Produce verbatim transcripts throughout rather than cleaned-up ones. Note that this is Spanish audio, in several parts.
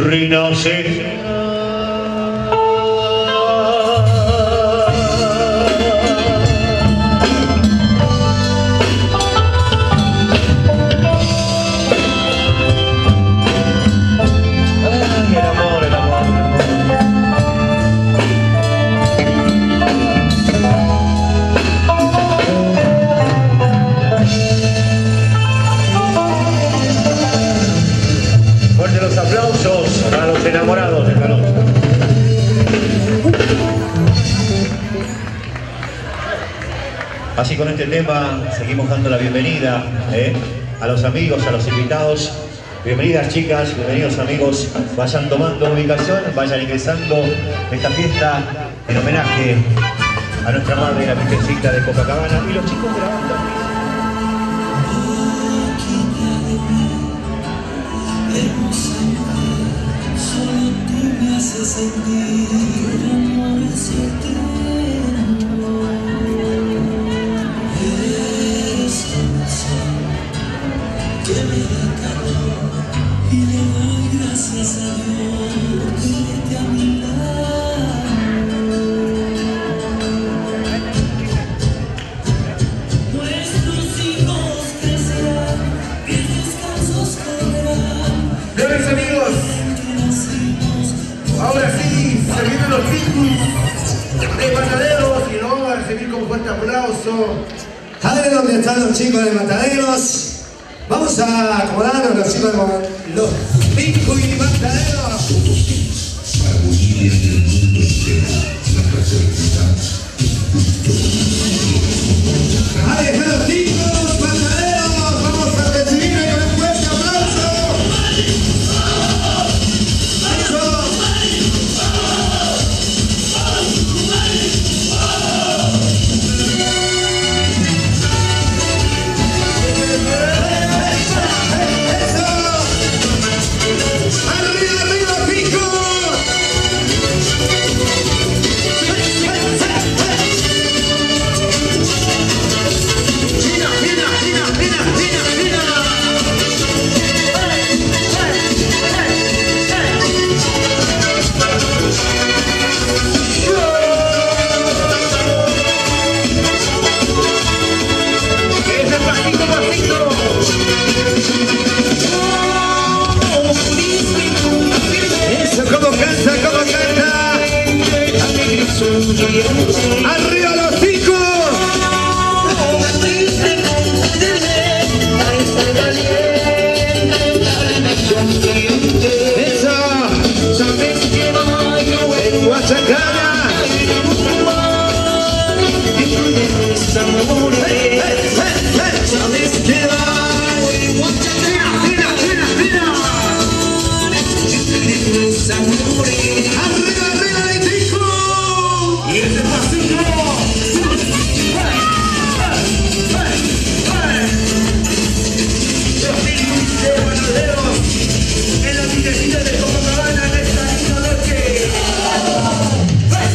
renacer. Enamorados del calor. Así con este tema seguimos dando la bienvenida ¿eh? a los amigos, a los invitados. Bienvenidas chicas, bienvenidos amigos. Vayan tomando ubicación, vayan ingresando esta fiesta en homenaje a nuestra madre, la Virgencita de Copacabana, y los chicos de la banda. Se sentir amor eterno. Eres un sol que me da calor y le doy gracias a Dios que vete a mi lado. Nuestros hijos crecerán, mis descansos comerán. Buenos amigos, ahora sí, se vienen los picos de Mataderos y lo vamos a recibir con fuerte aplauso. A ver dónde están los chicos de Mataderos. Vamos a acomodarnos los chicos de los picos y Mataderos. Armonía en el mundo entero, la fraternidad. A ver, los chicos Mataderos, vamos a recibirle con un fuerte aplauso. ¡Arriba los chicos! ¡Eso! ¡En Guachacana! ¿Sabes qué va? ¡Tira, tira, tira! ¡Arriba, arriba de chicos! ¡Y ese pasito! Los niños de Mataderos en la Virgencita de Copacabana en esta linda noche.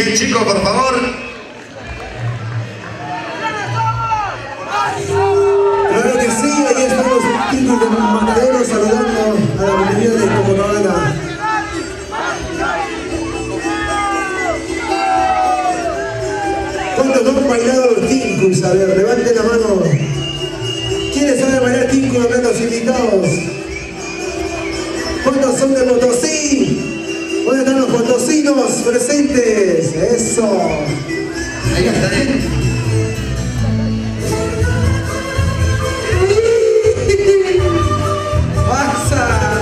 piquen, chicos, por favor. Claro que sí, ahí están los chicos de Mataderos saludando a la bienvenida de Copacabana. ¿Cuántos no han bailado los Tinkus? A ver, levanten la mano. ¿Quiénes saben bailar Tinkus acá los invitados? ¿Cuántos son de Potosí? ¿Dónde están los potosinos presentes? Eso. Ahí está, ¿eh? ¡Pasa!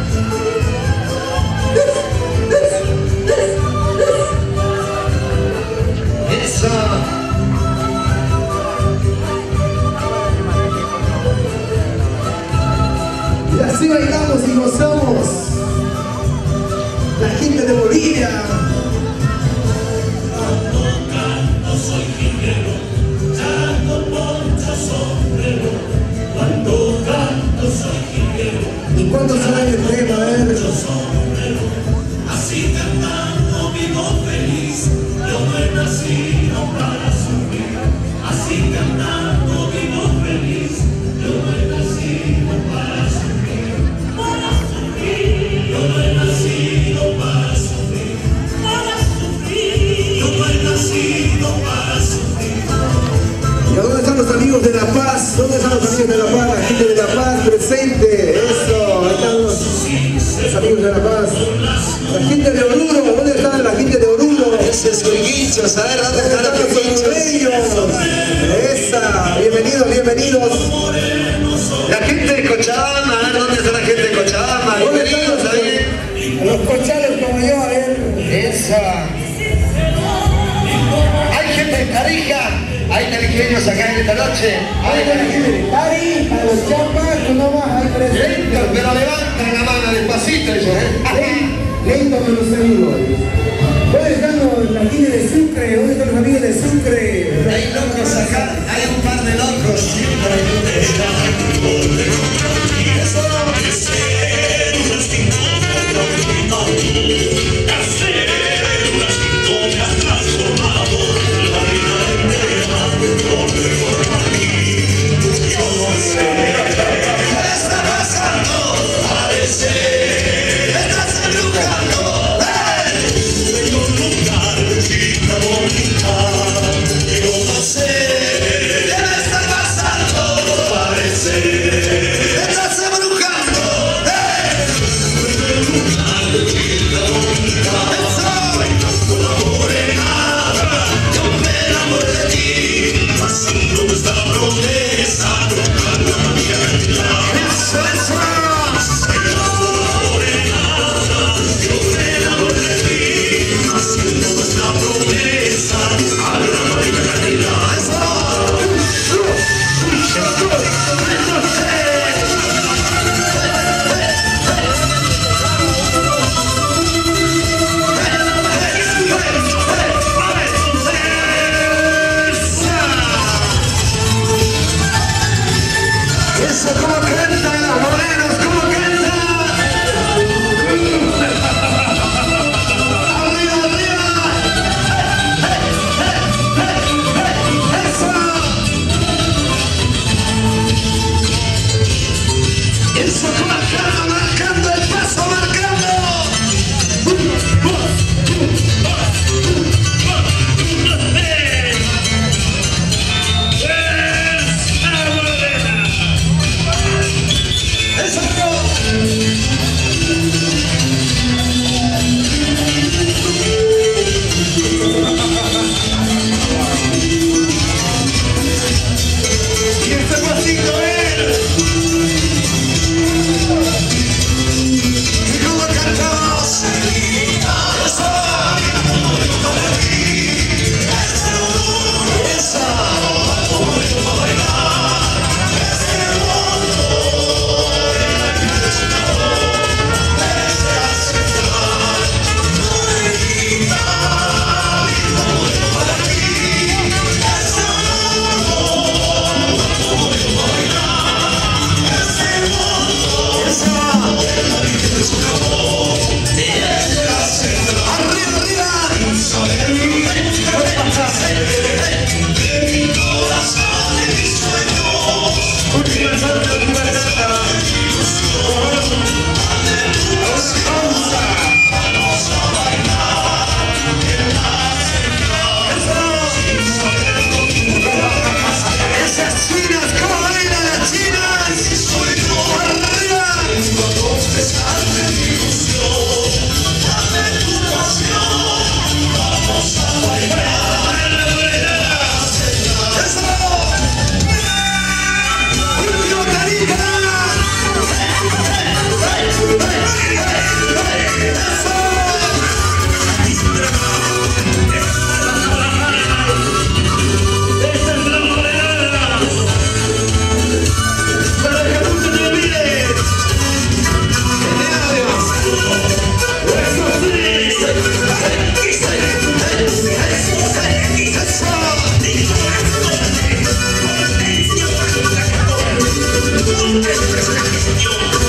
Eso. Y así bailamos y gozamos. La gente de Bolivia. Cuando canto soy jinguero, ya no poncho sombrero. Cuando canto soy jinguero. ¿Y cuándo sale el tema? A ver. Así cantando vivo feliz. Yo no he nacido para sufrir. Así cantando vivo feliz. Yo no he nacido para sufrir. Para sufrir. Yo no he nacido para sufrir. Para sufrir. Yo no he nacido para sufrir. ¿Y a dónde están los amigos de La Paz? ¿Dónde están los amigos de La Paz? La gente de La Paz presente. Eso, ahí están los, los amigos de La Paz. La gente de Oruro, ¿dónde están la gente de Oruro? Ese es Urguichos, a ver, ¿dónde están los orureños? Esa, bienvenidos, bienvenidos. La gente de Cochabamba, a ver, ¿dónde está la gente de Cochabamba? Bienvenidos ahí. Los cochales como yo, a ver. Esa. Hay gente de Tarija. Hay tarijeños acá en esta noche. Hay tarijeños. Tari, a los chapas, tú nomás hay presentes. Lento, pero levantan la mano despacito ellos, ¿eh? Lento pero seguro. ¿Dónde están los, la gente de Sucre? ¿Dónde están los amigos de Sucre? Hay locos acá, hay un par de locos. Señor.